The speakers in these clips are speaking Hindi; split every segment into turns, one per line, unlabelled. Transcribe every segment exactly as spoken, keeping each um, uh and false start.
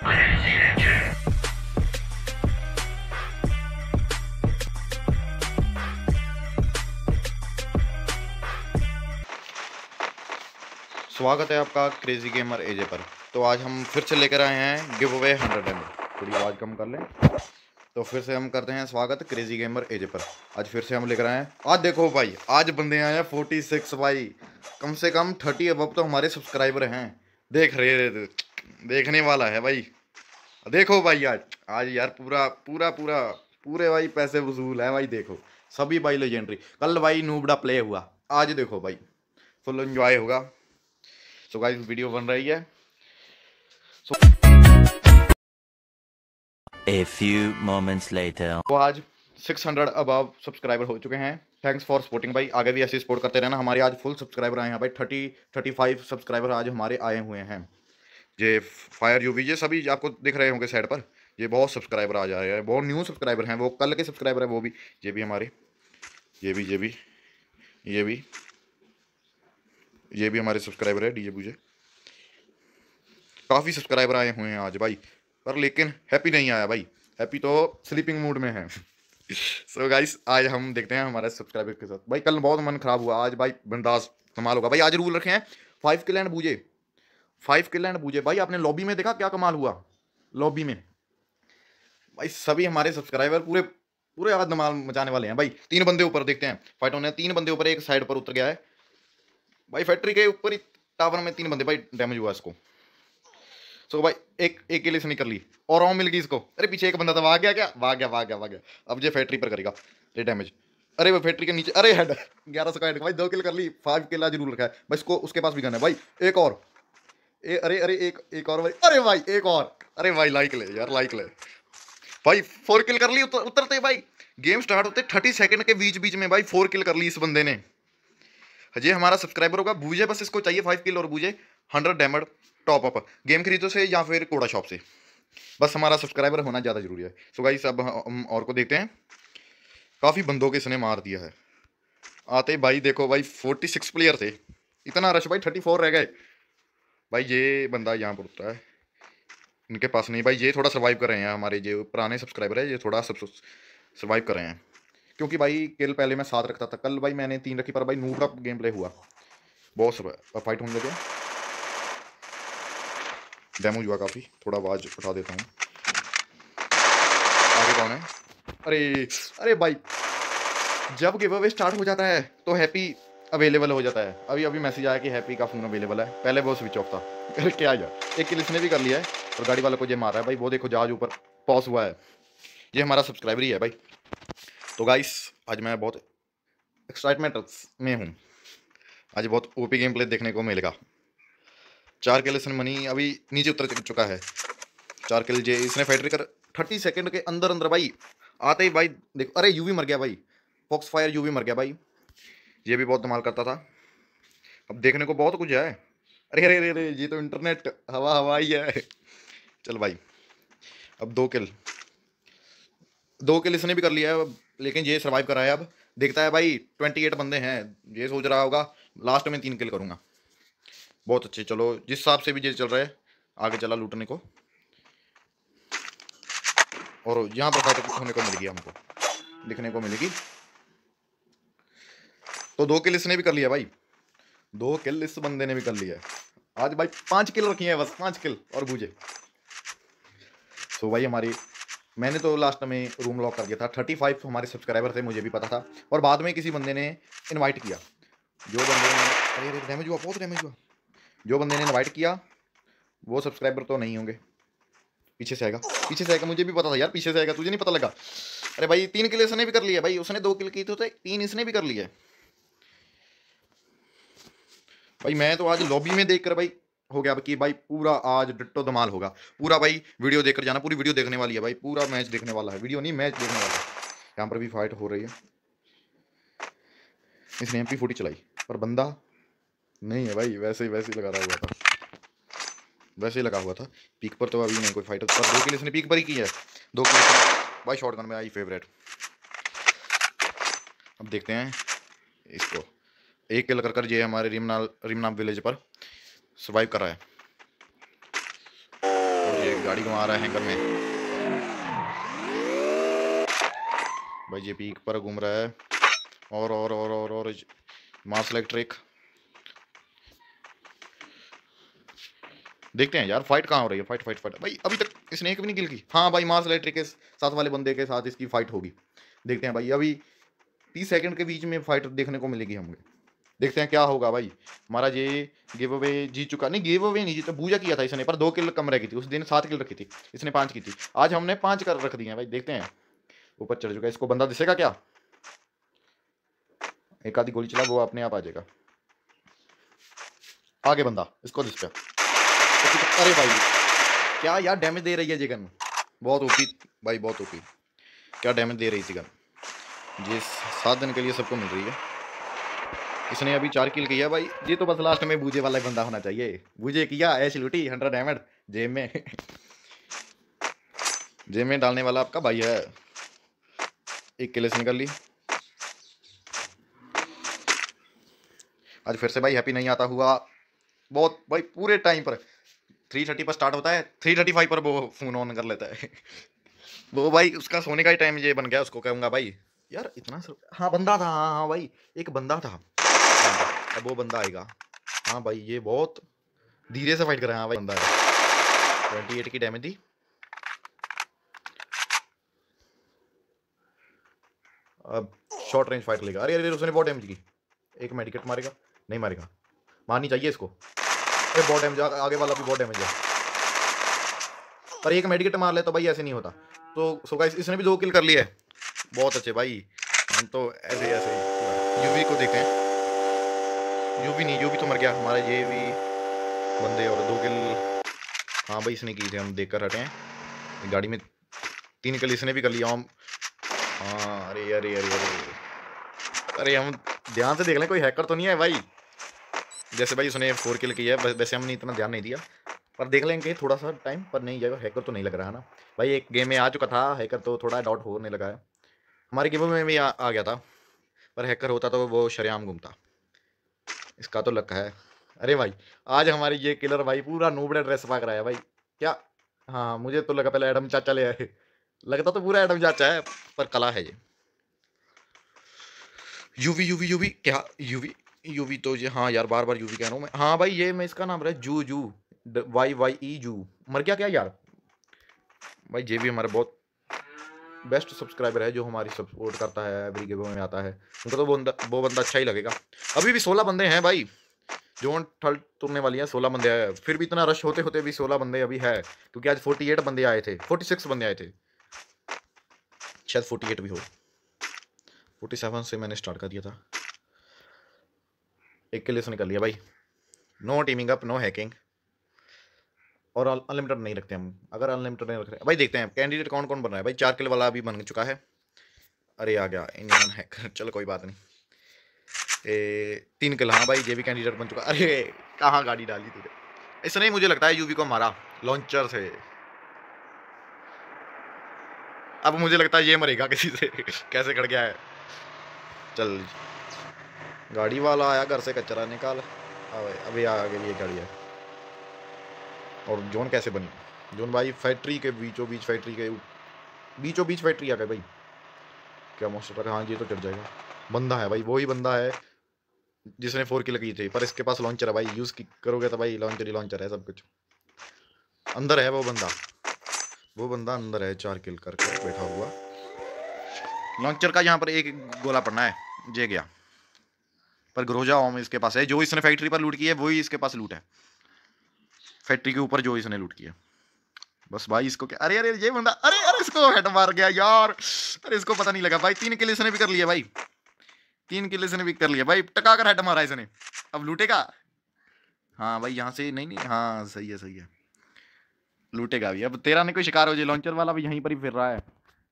स्वागत है आपका क्रेजी गेमर एजे पर। तो आज हम फिर से लेकर आए हैं गिव अवे हंड्रेड एम। थोड़ी आवाज़ कम कर लें। तो फिर से हम करते हैं स्वागत क्रेजी गेमर एजे पर। आज फिर से हम लेकर आए हैं। आज देखो भाई, आज बंदे आए हैं फोर्टी सिक्स भाई। कम से कम थर्टी अबव तो हमारे सब्सक्राइबर हैं। देख रहे देखने वाला है भाई। देखो भाई, आज आज यार पूरा पूरा पूरा पूरे भाई पैसे वसूल है भाई। देखो सभी भाई लेजेंडरी। कल भाई नूबड़ा प्ले हुआ, आज देखो भाई फुल एंजॉय होगा। सो गाइस वीडियो बन रही है। so,
A few moments later.
तो आज छह सौ अबव सब्सक्राइबर हो चुके हैं। थैंक्स फॉर सपोर्टिंग भाई। आगे भी ऐसे सपोर्ट करते रहना। हमारे आज फुल सब्सक्राइबर आए हैं भाई। थर्टी थर्टी फाइव सब्सक्राइबर आज हमारे आए हुए हैं। ये फायर यूवी ये सभी आपको दिख रहे होंगे साइड पर। ये बहुत सब्सक्राइबर आ जा रहे हैं, बहुत न्यू सब्सक्राइबर हैं। वो कल के सब्सक्राइबर है वो भी। ये भी हमारे ये भी ये भी ये भी ये भी हमारे सब्सक्राइबर है। डीजे बूजे काफ़ी सब्सक्राइबर आए हुए हैं आज भाई। पर लेकिन हैप्पी नहीं आया भाई। हैप्पी तो स्लीपिंग मूड में है। सो so गाइस आज हम देखते हैं हमारे सब्सक्राइबर के साथ। भाई कल बहुत मन खराब हुआ, आज भाई बंदास कमाल होगा भाई। आज रूल रखे हैं five kill and booyah, five kill and booyah. भाई आपने लॉबी में देखा क्या कमाल हुआ लॉबी में भाई। सभी हमारे सब्सक्राइबर पूरे पूरे आज धमाल मचाने वाले हैं भाई। तीन बंदे ऊपर देखते हैं फाइट होने। तीन बंदे ऊपर, एक साइड पर उतर गया है भाई। फैक्ट्री के ऊपर ही टावर में तीन बंदे भाई डैमेज हुआ इसको। सो so भाई एक एक किल इसने कर ली और ऑन मिल गई इसको। अरे पीछे एक बंदा था, भाग गया क्या? भाग गया भाग गया भाग गया। अब ये फैक्ट्री पर करेगा ये डैमेज। अरे वो फैक्ट्री के नीचे, अरे हेड ग्यारह सौ का हेड भाई। दो किल कर ली, फाइव किल आज रूल रखा है भाई। इसको उसके पास भी गन है भाई। एक और ए, अरे अरे एक एक और भाई। अरे भाई एक और, अरे भाई लाइक ले यार, लाइक ले भाई। फोर किल कर ली उतर, उतरते भाई। गेम स्टार्ट होते थर्टी सेकंड के बीच बीच में भाई फोर किल कर ली इस बंदे ने। ये हमारा सब्सक्राइबर होगा बूझे। बस इसको चाहिए फाइव किल और booyah hundred damage top up game खरीदो से या फिर कोड़ा शॉप से। बस हमारा सब्सक्राइबर होना ज़्यादा जरूरी है। सो गाइस अब हम और को देखते हैं। काफ़ी बंदों के इसने मार दिया है आते भाई। देखो भाई फोर्टी सिक्स प्लेयर थे, इतना रश भाई। थर्टी फोर रह गए भाई। ये बंदा यहाँ पर उतरा है, इनके पास नहीं भाई। ये थोड़ा सर्वाइव कर रहे हैं हमारे जो पुराने सब्सक्राइबर है। ये थोड़ा सर्वाइव कर रहे हैं क्योंकि भाई किल पहले मैं सात रखता था। कल भाई मैंने तीन रखी पर भाई नूब का गेम प्ले हुआ, बहुत फाइट होने लगे, डैमेज हुआ काफ़ी। थोड़ा आवाज़ उठा देता हूँ। आगे कौन है? अरे अरे भाई जब गिव अवे स्टार्ट हो जाता है तो हैप्पी अवेलेबल हो जाता है। अभी अभी मैसेज आया कि हैप्पी का फ़ोन अवेलेबल है, पहले वो स्विच ऑफ था। अरे क्या यार, एक किल इसने भी कर लिया है और गाड़ी वाले को ये मार रहा है भाई। वो देखो जहाज ऊपर पॉज हुआ है, ये हमारा सब्सक्राइबर ही है भाई। तो गाइस आज मैं बहुत एक्साइटमेंट में हूँ। आज बहुत ओपी गेम प्ले देखने को मिलेगा। चार किल इसने मनी अभी नीचे उतर चुका है। चार किल जे इसने फैक्ट्री कर थर्टी सेकंड के अंदर अंदर भाई आते ही भाई देखो। अरे यूवी मर गया भाई, फॉक्स फायर यूवी मर गया भाई। ये भी बहुत धमाल करता था। अब देखने को बहुत कुछ है। अरे अरे अरे अरे ये तो इंटरनेट हवा हवा ही है। चल भाई अब दो किल दो किल इसने भी कर लिया है, लेकिन ये सर्वाइव कराया। अब देखता है भाई ट्वेंटी एट बंदे हैं। ये सोच रहा होगा लास्ट में तीन किल करूँगा। बहुत अच्छे। चलो जिस हिसाब से भी ये चल रहा है आगे चला लूटने को। और यहाँ पर फाइट होने को मिलेगी, हमको दिखने को मिलेगी। तो दो किल इसने भी कर लिया भाई। दो किल इस बंदे ने भी कर लिया है आज भाई। पांच किल रखी है बस, पांच किल और बूझे। सो भाई हमारी मैंने तो लास्ट में रूम लॉक कर दिया था। थर्टी फाइव हमारे सब्सक्राइबर थे, मुझे भी पता था। और बाद में किसी बंदे ने इनवाइट किया। जो बंदे ने अरे अरे डैमेज हुआ, बहुत डैमेज हुआ। जो बंदे ने इनवाइट किया वो सब्सक्राइबर तो नहीं होंगे। पीछे से आएगा, पीछे से आएगा। मुझे भी पता था यार पीछे से आएगा, तुझे नहीं पता लगा? अरे भाई तीन किल इसने भी कर लिया भाई। उसने दो किल की तो तीन इसने भी कर लिया भाई। मैं तो आज लॉबी में देखकर भाई हो गया कि भाई पूरा आज डिट्टो धमाल होगा। पूरा भाई वीडियो देखकर जाना, पूरी वीडियो देखने वाली है भाई। पूरा मैच देखने वाला है, वीडियो नहीं मैच देखने वाला है। यहाँ पर भी फाइट हो रही है। इसने एम पी फोर्टी चलाई पर बंदा नहीं है भाई। वैसे ही वैसे ही लगा रहा हुआ था, वैसे ही लगा हुआ था। पीक पर तो अभी नहीं कोई फाइटर। पर दो किल इसने पीक पर ही की है। दो किल भाई शॉटगन में आई फेवरेट। अब देखते हैं इसको। एक किल कर कर ये हमारे रिमना रिमना विलेज पर सर्वाइव कर रहा है। और ये गाड़ी घुमा रहा है हैंगर में भाई। ये पीक पर घूम रहा है और और और और और मार्स इलेक्ट्रिक। देखते हैं यार फाइट कहाँ हो रही है। फाइट फाइट फाइट भाई। अभी तक इसने एक भी नहीं किल की। हाँ भाई मार्स इलेक्ट्रिक के साथ वाले बंदे के साथ इसकी फाइट होगी। देखते हैं भाई। अभी तीस सेकंड के बीच में फाइट देखने को मिलेगी हमें। देखते हैं क्या होगा भाई। हमारा ये गिव अवे जीत चुका। नहीं गिव अवे नहीं जीता, बूजा किया था इसने, पर दो किल कम रह गई थी। उस दिन सात किल रखी थी, इसने पाँच की थी। आज हमने पाँच कर रख दिए हैं भाई। देखते हैं ऊपर चढ़ चुका है। इसको बंदा दिसेगा क्या? एक आधी गोली चला वो अपने आप आ जाएगा। आगे बंदा, इसको दिस पे। अरे भाई क्या यार डैमेज दे रही है ये गन। बहुत ओपी भाई, बहुत ओपी। क्या डैमेज दे रही थी गन। ये सात दिन के लिए सबको मिल रही है। इसने अभी चार किल किया भाई। ये तो बस लास्ट में बूझे वाला बंदा होना चाहिए। बूझे किया ऐश लूटी हंड्रेड डैमेज जेब में जेब में डालने वाला आपका भाई है। एक किल से निकल ली। आज फिर से भाई हैप्पी नहीं आता हुआ बहुत भाई। पूरे टाइम पर थ्री थर्टी पर स्टार्ट होता है, थ्री थर्टी फाइव पर वो फोन ऑन कर लेता है वो भाई उसका सोने का ही टाइम ये बन गया। उसको कहूँगा भाई यार इतना सर। हाँ बंदा था, हाँ हाँ भाई एक बंदा था। अब वो बंदा आएगा। हाँ भाई ये बहुत धीरे से फाइट कर रहा है। हाँ भाई बंदा है। ट्वेंटी एट की डैमेज दी। अब शॉर्ट रेंज फाइट लेगा। अरे अरे उसने बहुत डैमेज की। एक मेडिकेट मारेगा, नहीं मारेगा, मारनी चाहिए इसको। अरे बहुत डैमेज, आगे वाला भी बहुत डैमेज है। पर एक मेडिकेट मार ले तो भाई ऐसे नहीं होता। तो सो गाइस इसने भी दो किल कर लिया है। बहुत अच्छे भाई। हम तो ऐसे ऐसे यूवी को देखते हैं। यूवी नहीं, यूवी तो मर गया हमारा। ये भी बंदे और दो किल। हाँ भाई इसने की थे, हम देख कर हटे हैं। गाड़ी में तीन किल इसने भी कर लिया हम। हाँ अरे अरे अरे अरे अरे हम ध्यान से देख लें कोई हैकर तो नहीं है भाई। जैसे भाई उसने फोर किल किया है, वैसे हमने इतना ध्यान नहीं दिया, पर देख लेंगे थोड़ा सा टाइम पर। नहीं जाएगा हैकर तो नहीं लग रहा है ना भाई। एक गेम में आ चुका था हैकर, तो थोड़ा डाउट होने लगा है। हमारे गेम में भी आ, आ गया था, पर हैकर होता तो वो शरेआम घूमता। इसका तो लक है। अरे भाई आज हमारी ये किलर भाई पूरा नूबड़े ड्रेस पा कर आया भाई। क्या? हाँ मुझे तो लगा पहले एडम चाचा ले आए। लगता तो पूरा एडम चाचा है, पर कला है ये। यूवी यूवी यूवी क्या यूवी यूवी तो ये। हाँ यार बार बार यूवी कह रहा हूँ मैं। हाँ भाई ये मैं इसका नाम रहा है जू जू वाई वाई ई जू। मर गया क्या यार भाई। ये भी हमारा बहुत बेस्ट सब्सक्राइबर है जो हमारी सपोर्ट करता है, एवरी गेम में आता है। उनको तो वो बंदा वो बंदा अच्छा ही लगेगा। अभी भी सोलह बंदे हैं भाई। जोन थर्ड तुरने वाली है, सोलह बंदे हैं। फिर भी इतना रश होते होते भी सोलह बंदे अभी है, क्योंकि आज फोर्टी एट बंदे आए थे। फोर्टी सिक्स बंदे आए थे, शायद फोर्टी एट भी हो। फोर्टी सेवन से मैंने स्टार्ट कर दिया था। एक किल से निकल लिया भाई। No teaming up, no hacking, और अनलिमिटेड नहीं रखते हम। अगर अनलिमिटेड नहीं रख रहे भाई, देखते हैं कैंडिडेट कौन कौन बन रहा है भाई। चार किल वाला अभी बन चुका है। अरे आ गया इंडियन हैकर, चलो कोई बात नहीं। ए, तीन किल। हाँ भाई ये भी कैंडिडेट बन चुका। अरे कहाँ गाड़ी डाली तुझे। इसने मुझे लगता है यूवी को मारा लॉन्चर से। अब मुझे लगता है ये मरेगा किसी से कैसे खड़ गया है। चल गाड़ी वाला आया, घर से कचरा निकाल। अभी आगे भी एक गाड़ी है। और जोन कैसे बनी? जोन भाई फैक्ट्री के बीचों बीच, फैक्ट्री के बीचों बीच फैक्ट्री आ गई भाई। क्या मोस्टर? हाँ ये तो चढ़ जाएगा। बंदा है भाई, वही बंदा है जिसने फोर किल की थी, पर इसके पास लॉन्चर है भाई। यूज़ करोगे तो भाई लॉन्चर ही लॉन्चर है सब कुछ। अंदर है वो बंदा, वो बंदा अंदर है, चार किल करके बैठा हुआ। लॉन्चर का यहाँ पर एक गोला पड़ना है। जे गया, पर ग्रोजा ओम इसके पास है। जो इसने फैक्ट्री पर लूट की है वही इसके पास लूट है। फैक्ट्री के ऊपर जो इसने लूट किया। बस भाई इसको क्या। अरे अरे ये बंदा, अरे अरे इसको हेड मार गया यार। अरे इसको पता नहीं लगा भाई। तीन किल इसने भी कर लिया भाई। तीन किल इसने भी कर लिया भाई। टका कर हेड मारा इसने। अब लूटेगा। हाँ भाई यहाँ से नहीं नहीं। हाँ सही है सही है, लूटेगा भी। अब तेरा ने कोई शिकार हो जाए। लॉन्चर वाला भी यहीं पर ही फिर रहा है।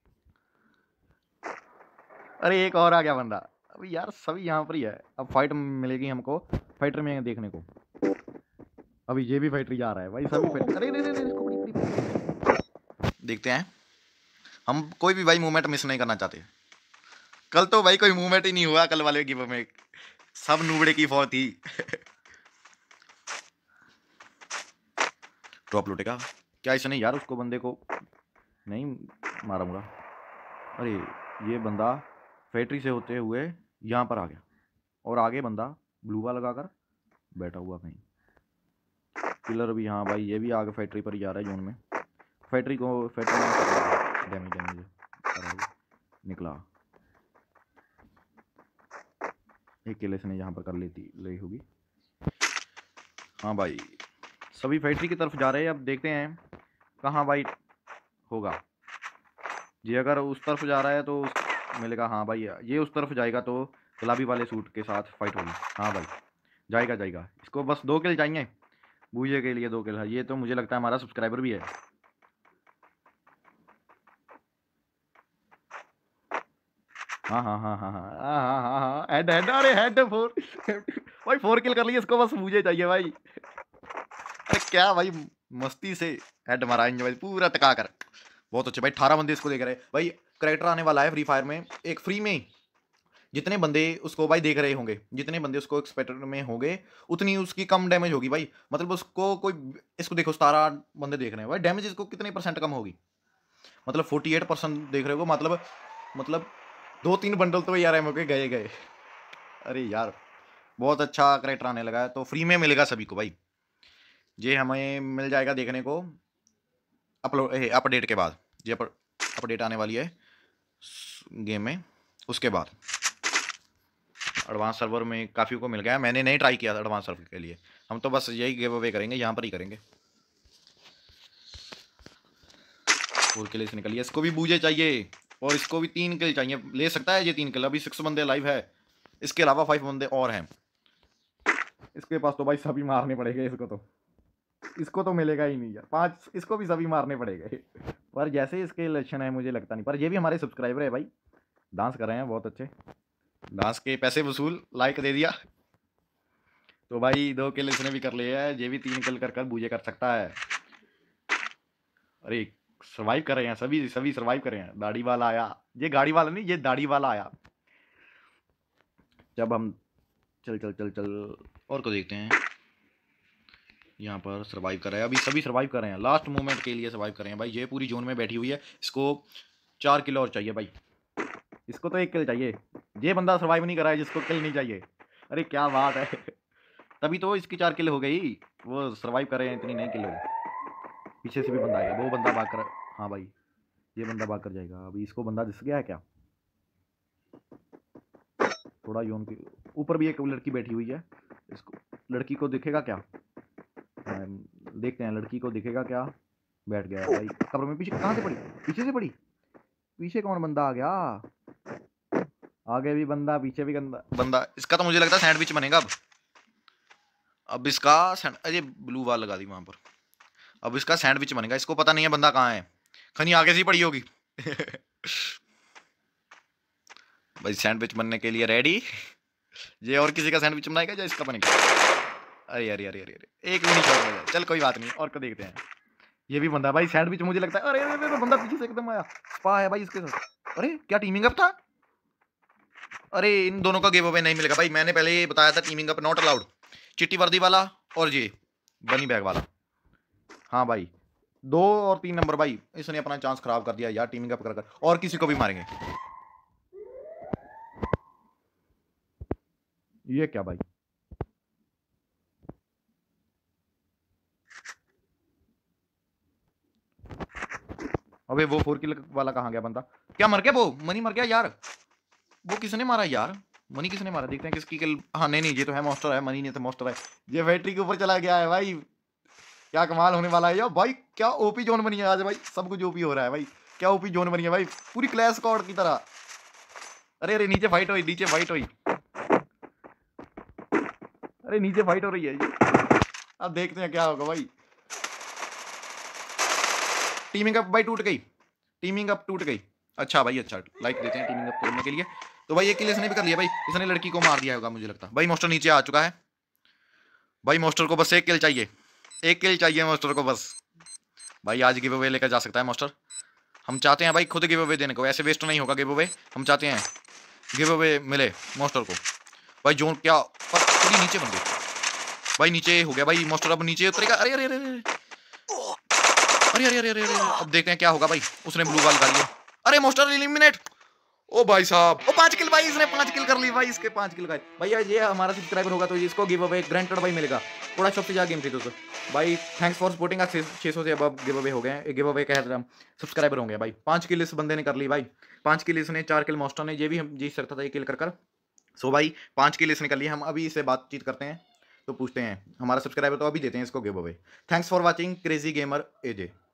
अरे एक और आ गया बंदा। अभी यार सभी यहाँ पर ही है। अब फाइट मिलेगी हमको फाइटर में देखने को। अभी ये भी फाइटर जा रहा है भाई। सभी फाइटर। अरे अरे अरे इसको बड़ी बड़ी देखते हैं हम। कोई भी भाई मूवमेंट मिस नहीं करना चाहते। कल तो भाई कोई मूवमेंट ही नहीं हुआ कल वाले गेम में। सब नूबड़े की फौज थी। ड्रॉप लूटेगा। क्या इसने यार उसको बंदे को नहीं मारूंगा। अरे ये बंदा फैक्ट्री से होते हुए यहाँ पर आ गया और आगे बंदा ब्लूवा लगाकर बैठा हुआ कहीं। किलर भी, हाँ भाई ये भी आगे फैक्ट्री पर ही जा रहा है जोन में। फैक्ट्री को फैक्ट्री में डैमेज डैमेज निकला। एक किल इसने यहाँ पर कर लेती ली होगी। हाँ भाई सभी फैक्ट्री की तरफ जा रहे हैं। अब देखते हैं कहाँ भाई होगा जी। अगर उस तरफ जा रहा है तो मिलेगा। हाँ भाई ये उस तरफ जाएगा तो गुलाबी वाले सूट के साथ फाइट होगी। हाँ भाई जाएगा जाएगा। इसको बस दो किल चाहिए बूझे के लिए, दो किल है। ये तो मुझे लगता है हमारा सब्सक्राइबर भी है। हाँ हाँ हाँ हाँ हाँ हाँ हाँ हाँ हेड हेड। अरे हेड फोर भाई फोर किल कर लिए। इसको बस मुझे चाहिए भाई। अरे क्या भाई मस्ती से हेड माराएंगे भाई पूरा टका कर। बहुत अच्छे भाई। अठारह बंदे इसको देख रहे हैं भाई। करेक्टर आने वाला है फ्री फायर में एक फ्री में। जितने बंदे उसको भाई देख रहे होंगे, जितने बंदे उसको एक्सपेक्टर में होंगे उतनी उसकी कम डैमेज होगी भाई। मतलब उसको कोई, इसको देखो सतारह बंदे देख रहे हैं भाई, डैमेज इसको कितने परसेंट कम होगी। मतलब फोर्टी एट परसेंट देख रहे हो। मतलब मतलब दो तीन बंडल तो यार एमओ के गए गए। अरे यार बहुत अच्छा करेक्टर आने लगा है तो फ्री में मिलेगा सभी को भाई। ये हमें मिल जाएगा देखने को अपलोड अपडेट के बाद। ये अपडेट आने वाली है गेम में, उसके बाद एडवांस सर्वर में काफ़ी को मिल गया। मैंने नहीं ट्राई किया था एडवांस सर्वर के लिए। हम तो बस यही गिव अवे करेंगे, यहाँ पर ही करेंगे। फोर किल निकल लिया। इसको भी बूझे चाहिए और इसको भी तीन किल चाहिए। ले सकता है ये तीन किल। अभी सिक्स बंदे लाइव है, इसके अलावा फाइव बंदे और हैं इसके पास। तो भाई सभी मारने पड़ेंगे इसको। तो इसको तो मिलेगा ही नहीं यार। पांच इसको भी सभी मारने पड़ेंगे। पर जैसे इसके लक्षण है मुझे लगता नहीं। पर ये भी हमारे सब्सक्राइबर है भाई। डांस कर रहे हैं बहुत अच्छे। डांस के पैसे वसूल, लाइक दे दिया तो भाई दो किल इसने भी कर लिया है। ये भी तीन किल कर कर बूझे कर सकता है। अरे सर्वाइव कर रहे हैं सभी सभी सर्वाइव कर रहे हैं। दाढ़ी वाला आया। ये गाड़ी वाला नहीं, ये दाढ़ी वाला आया। जब हम चल चल चल चल और को देखते हैं। यहाँ पर सर्वाइव कर रहे हैं अभी सभी सर्वाइव कर रहे हैं। लास्ट मोमेंट के लिए सर्वाइव कर रहे हैं भाई। ये पूरी जोन में बैठी हुई है। इसको चार किलो और चाहिए भाई। इसको तो एक किल चाहिए। ये बंदा सर्वाइव नहीं कर रहा है जिसको किल नहीं चाहिए। अरे क्या बात है। तभी तो इसकी चार किल हो गई। वो सर्वाइव कर रहे हैं, इतनी नहीं किल हो गई। पीछे से भी बंदा आएगा। वो बंदा भाग कर, हाँ भाई ये बंदा भाग कर जाएगा। अभी इसको बंदा दिस गया है क्या? थोड़ा जोन के ऊपर भी एक लड़की बैठी हुई है। इसको लड़की को दिखेगा क्या? देखते हैं लड़की को दिखेगा क्या। बैठ गया है भाई कब्र में। पीछे कहाँ से पड़ी? पीछे से पड़ी। पीछे कौन बंदा आ गया? आगे भी बंदा, पीछे भी गंदा बंदा। इसका तो मुझे लगता है सैंडविच बनेगा अब। अब इसका अरे ब्लू वाल लगा दी वहां पर। अब इसका सैंडविच बनेगा। इसको पता नहीं है बंदा कहाँ है। खनी आगे से ही पड़ी होगी। भाई सैंडविच बनने के लिए रेडी। ये और किसी का सैंडविच बनाएगा या इसका बनेगा? अरे अरे अरे अरे अरे एक भी नहीं छोड़ रहा। चल कोई बात नहीं, और को देखते हैं। ये भी बंदा भाई सैंडविच मुझे लगता है। अरे अरे अरे बंदा पीछे से एकदम आया। स्पा है भाई इसके साथ। अरे क्या टीमिंग अप था? अरे इन दोनों का गिव अवे नहीं मिलेगा भाई। मैंने पहले ही बताया था टीमिंग अप नॉट अलाउड। चिट्टी वर्दी वाला और ये बनी बैग वाला। हाँ भाई दो और तीन नंबर भाई इसने अपना चांस खराब कर दिया यार टीमिंग अप कर कर। और किसी को भी मारेंगे। ये क्या भाई? अबे वो फोर किल वाला कहाँ गया बंदा? क्या मर गया वो? मनी मर गया यार। वो किसने मारा यार? मनी किसने मारा? देखते हैं किसकी किल। हाँ नहीं नहीं ये तो है मॉन्स्टर है। मनी नहीं तो मॉन्स्टर है। ये बैटरी के ऊपर चला गया है भाई। क्या कमाल होने वाला है यार भाई। क्या ओपी जोन बनी है आज भाई। सब कुछ ओपी हो रहा है भाई। क्या ओपी जोन बनी है भाई, पूरी क्लैश स्क्वाड की तरह। अरे अरे नीचे फाइट हुई, नीचे फाइट हुई। अरे नीचे फाइट हो रही है। अब देखते हैं क्या होगा भाई। टीमिंग अप भाई टूट गई। टीमिंग अप टूट गई। अच्छा भाई अच्छा, लाइक देते हैं टीमिंग अप करने के लिए। तो भाई एक किल इसने भी कर लिया भाई। इसने लड़की को मार दिया होगा मुझे लगता है। भाई मोस्टर नीचे आ चुका है भाई। मोस्टर को बस एक किल चाहिए। एक किल चाहिए मोस्टर को बस। भाई आज गिव अवे लेकर जा सकता है मोस्टर। हम चाहते हैं भाई खुद गिव अवे देने को। ऐसे वेस्ट नहीं होगा गिव अवे। हम चाहते हैं गिव अवे मिले मोस्टर को भाई। जोन क्या थोड़ी नीचे बन गई भाई। नीचे हो गया भाई मोस्टर। अब नीचे उतरेगा। अरे अरे अरे अरे अरे अरे अरे अरे, अब देखते हैं क्या होगा भाई। उसने ब्लू वाल डाल दिया। अरे मोस्टर एलिमिनेट। ओ भाई साहब, ओ पांच किल भाई, इसने पांच किल कर ली भाई, इसके पांच किल गाइस। भैया ये हमारा सब्सक्राइबर होगा तो इसको गिव अवे ग्रांटेड भाई मिलेगा। थोड़ा सबसे ज्यादा गेम थी दोस्तों भाई। Thanks for supporting us. छह सौ से अब गिव अवे हो गए, गिव अवे कह रहा सब्सक्राइबर होंगे भाई। पांच किल इस बंदे ने कर ली भाई, पांच किल इसने, चार किल मोस्टर ने, ये भी हम जीत सकता था ये किल कर कर। सो भाई पांच किल इसने कर लिया। हम अभी इससे बातचीत करते हैं तो पूछते हैं हमारा सब्सक्राइबर तो अभी देते हैं इसको giveaway. Thanks for watching crazy gamer AJ.